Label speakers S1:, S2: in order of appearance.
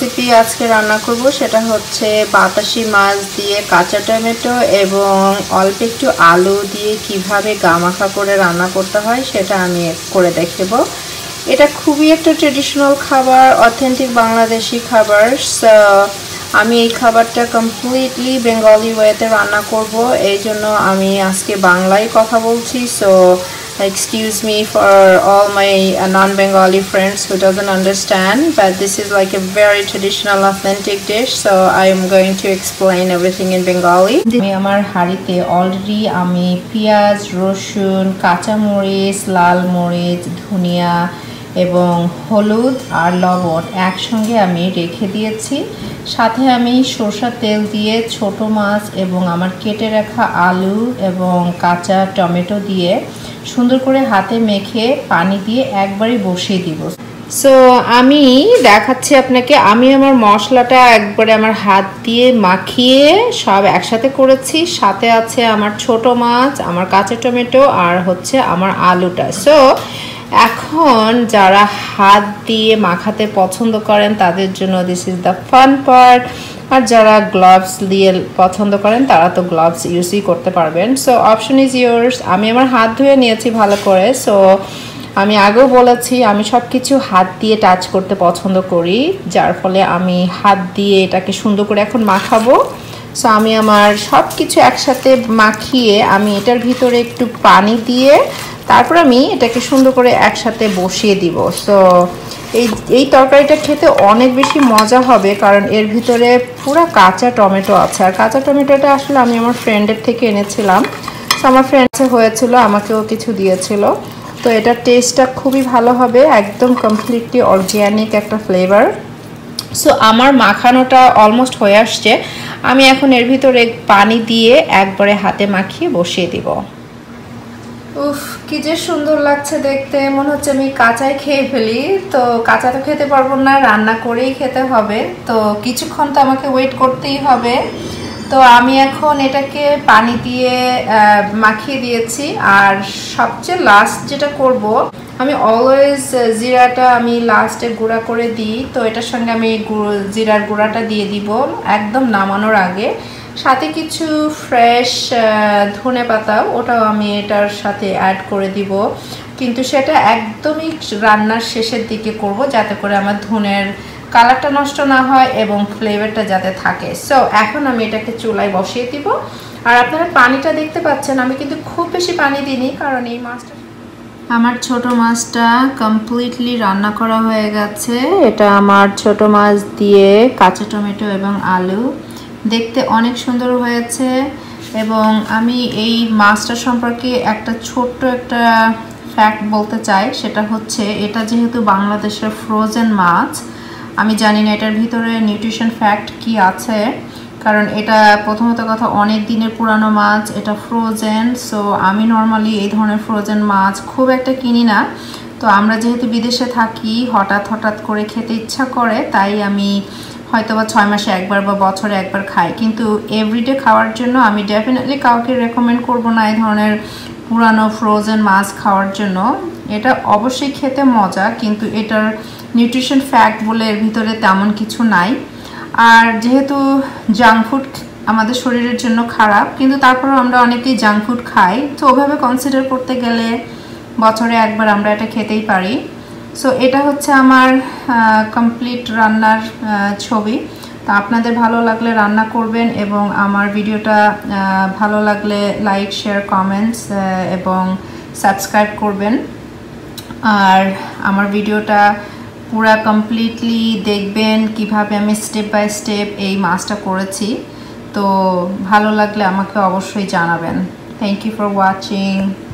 S1: Recipe আজকে রান্না করব সেটা হচ্ছে বাতাসি মাছ দিয়ে কাঁচা টমেটো এবং অল্প একটু আলু দিয়ে কিভাবে গামাখা করে রান্না করতে হয় সেটা আমি করে দেখাবো। এটা খুবই একটা ট্রেডিশনাল খাবার, অথেন্টিক বাংলাদেশি খাবার। সো আমি এই খাবারটা কমপ্লিটলি বেঙ্গলি ওয়েতে রান্না করব, এই জন্য আমি আজকে বাংলায় কথা বলছি। So excuse me for all my non-Bengali friends who doesn't understand, but this is like a very traditional authentic dish, so I am going to explain everything in Bengali. আমি আমার হাঁড়িতে অলরেডি আমি পেঁয়াজ, রসুন, কাঁচা মরিচ, লাল মরিচ, ধনিয়া এবং হলুদ আর লবণ একসঙ্গে আমি রেখে দিয়েছি। সাথে আমি সরষের তেল দিয়ে ছোট মাছ এবং আমার কেটে রাখা আলু এবং কাঁচা টমেটো দিয়ে সুন্দর করে হাতে মেখে পানি দিয়ে একবারই বসিয়ে দিব। সো আমি দেখাচ্ছি আপনাকে, আমি আমার মশলাটা একবারে আমার হাত দিয়ে মাখিয়ে সব একসাথে করেছি। সাথে আছে আমার ছোট মাছ, আমার কাঁচা টমেটো আর হচ্ছে আমার আলুটা। সো এখন যারা হাত দিয়ে মাখাতে পছন্দ করেন তাদের জন্য this is the fun part, আর যারা গ্লাভস দিয়ে পছন্দ করেন তারা তো গ্লাভস ইউজই করতে পারবেন। So option is yours. আমি আমার হাত ধুয়ে নিয়েছি ভালো করে। সো আমি আগেও বলেছি আমি সব কিছু হাত দিয়ে টাচ করতে পছন্দ করি, যার ফলে আমি হাত দিয়ে এটাকে সুন্দর করে এখন মাখাবো। সো আমি আমার সব কিছু একসাথে মাখিয়ে আমি এটার ভিতরে একটু পানি দিয়ে তারপর আমি এটাকে সুন্দর করে একসাথে বসিয়ে দিব। সো এই তরকারিটা খেতে অনেক বেশি মজা হবে, কারণ এর ভিতরে পুরো কাঁচা টমেটো আছে। আর কাঁচা টমেটোটা আসলে আমি আমার ফ্রেন্ডের থেকে এনেছিলাম। সো আমার ফ্রেন্ডসে হয়েছিল, আমাকেও কিছু দিয়েছিল। তো এটার টেস্টটা খুবই ভালো হবে, একদম কমপ্লিটলি অর্গ্যানিক একটা ফ্লেভার। সো আমার মাখানোটা অলমোস্ট হয়ে আসছে। আমি এখন এর ভিতরে পানি দিয়ে একবারে হাতে মাখিয়ে বসিয়ে দিব। উফ, কি যে সুন্দর লাগছে দেখতে, মনে হচ্ছে আমি কাঁচাই খেয়ে ফেলি। তো কাঁচা তো খেতে পারবো না, রান্না করেই খেতে হবে। তো কিছুক্ষণ তো আমাকে ওয়েট করতেই হবে। তো আমি এখন এটাকে পানি দিয়ে মাখিয়ে দিয়েছি। আর সবচেয়ে লাস্ট যেটা করব, আমি অলওয়েজ জিরাটা আমি লাস্টে গুঁড়া করে দিই। তো এটার সঙ্গে আমি জিরার গুঁড়াটা দিয়ে দিব একদম নামানোর আগে। সাথে কিছু ফ্রেশ ধনে পাতা, ওটাও আমি এটার সাথে অ্যাড করে দিব, কিন্তু সেটা একদমই রান্নার শেষের দিকে করব, যাতে করে আমার ধনের কালারটা নষ্ট না হয় এবং ফ্লেভারটা যাতে থাকে। সো এখন আমি এটাকে চুলায় বসিয়ে দিব। আর আপনারা পানিটা দেখতে পাচ্ছেন, আমি কিন্তু খুব বেশি পানি দিইনি, কারণ এই মাছটা আমার ছোট মাছটা কমপ্লিটলি রান্না করা হয়ে গেছে। এটা আমার ছোট মাছ দিয়ে কাঁচা টমেটো এবং আলু, দেখতে অনেক সুন্দর হয়েছে। এবং আমি এই মাছটা সম্পর্কে একটা ছোট্ট একটা ফ্যাক্ট বলতে চাই, সেটা হচ্ছে এটা যেহেতু বাংলাদেশের ফ্রোজেন মাছ, আমি জানি না এটার ভিতরে নিউট্রিশন ফ্যাক্ট কি আছে, কারণ এটা প্রথমত কথা অনেক দিনের পুরানো মাছ, এটা ফ্রোজেন। সো আমি নর্মালি এই ধরনের ফ্রোজেন মাছ খুব একটা কিনি না। তো আমরা যেহেতু বিদেশে থাকি, হঠাৎ করে খেতে ইচ্ছা করে, তাই আমি হয়তো বা 6 মাসে একবার বা বছরে একবার খাই। কিন্তু এভরিডে খাওয়ার জন্য আমি ডেফিনেটলি কাউকে রেকমেন্ড করব না এই ধরনের পুরানো ফ্রোজেন মাছ খাওয়ার জন্য। এটা অবশ্যই খেতে মজা, কিন্তু এটার নিউট্রিশন ফ্যাক্ট বলে এর ভিতরে তেমন কিছু নাই। আর যেহেতু জাঙ্ক ফুড আমাদের শরীরের জন্য খারাপ, কিন্তু তারপরেও আমরা অনেকেই জাঙ্ক ফুড খাই। তো ওভাবে কনসিডার করতে গেলে বছরে একবার আমরা এটা খেতেই পারি। সো এটা হচ্ছে আমার কমপ্লিট রান্নার ছবি। তো আপনাদের ভালো লাগলে রান্না করবেন, এবং আমার ভিডিওটা ভালো লাগলে লাইক, শেয়ার, কমেন্টস এবং সাবস্ক্রাইব করবেন। আর আমার ভিডিওটা পুরা কমপ্লিটলি দেখবেন কিভাবে আমি স্টেপ বাই স্টেপ এই মাছটা করেছি। তো ভালো লাগলে আমাকে অবশ্যই জানাবেন। Thank you for watching.